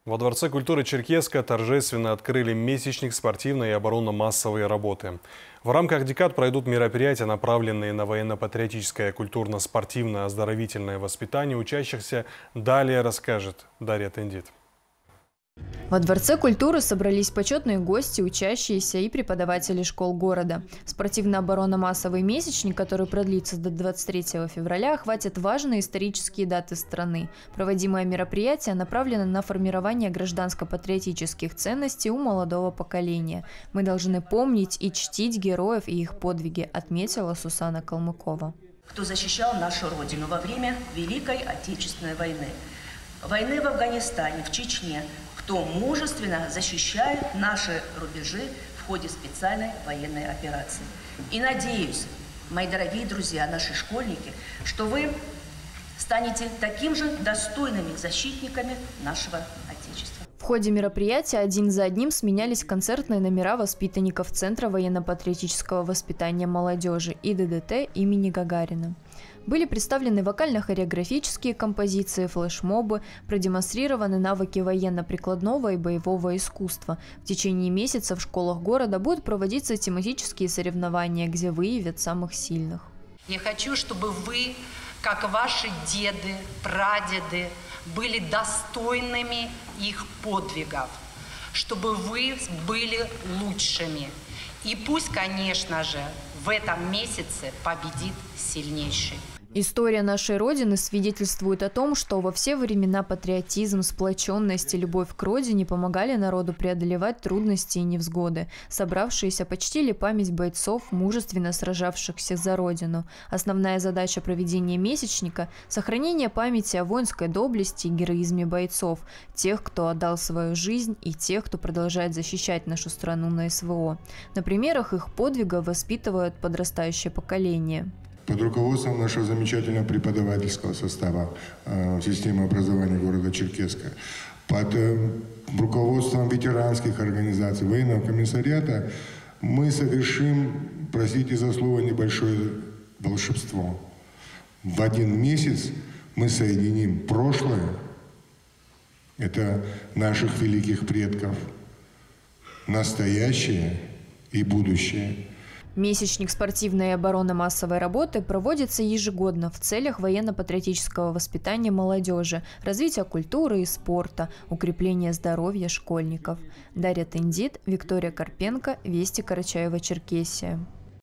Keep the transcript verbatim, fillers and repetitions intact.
Во Дворце культуры Черкесска торжественно открыли месячник спортивной и оборонно-массовой работы. В рамках декад пройдут мероприятия, направленные на военно-патриотическое, культурно-спортивное, оздоровительное воспитание учащихся. Далее расскажет Дарья Тендит. Во Дворце культуры собрались почетные гости, учащиеся и преподаватели школ города. Спортивно-оборонно-массовый месячник, который продлится до двадцать третьего февраля, охватит важные исторические даты страны. Проводимое мероприятие направлено на формирование гражданско-патриотических ценностей у молодого поколения. Мы должны помнить и чтить героев и их подвиги, отметила Сусана Калмыкова. Кто защищал нашу Родину во время Великой Отечественной войны. Войны в Афганистане, в Чечне, кто мужественно защищает наши рубежи в ходе специальной военной операции. И надеюсь, мои дорогие друзья, наши школьники, что вы станете таким же достойными защитниками нашего Отечества. В ходе мероприятия один за одним сменялись концертные номера воспитанников Центра военно-патриотического воспитания молодежи и Д Д Т имени Гагарина. Были представлены вокально-хореографические композиции, флешмобы, продемонстрированы навыки военно-прикладного и боевого искусства. В течение месяца в школах города будут проводиться тематические соревнования, где выявят самых сильных. Я хочу, чтобы вы, как ваши деды, прадеды, были достойными их подвигов, чтобы вы были лучшими. И пусть, конечно же, в этом месяце победит сильнейший. История нашей Родины свидетельствует о том, что во все времена патриотизм, сплоченность и любовь к Родине помогали народу преодолевать трудности и невзгоды. Собравшиеся почтили память бойцов, мужественно сражавшихся за Родину. Основная задача проведения месячника – сохранение памяти о воинской доблести и героизме бойцов, тех, кто отдал свою жизнь, и тех, кто продолжает защищать нашу страну на С В О. На примерах их подвига воспитывают подрастающее поколение. Под руководством нашего замечательного преподавательского состава э, системы образования города Черкесска, под э, руководством ветеранских организаций, военного комиссариата, мы совершим, простите за слово, небольшое волшебство. В один месяц мы соединим прошлое, это наших великих предков, настоящее и будущее. Месячник спортивной и оборонно-массовой работы проводится ежегодно в целях военно-патриотического воспитания молодежи, развития культуры и спорта, укрепления здоровья школьников. Дарья Тендит, Виктория Карпенко, Вести Карачаево-Черкесия.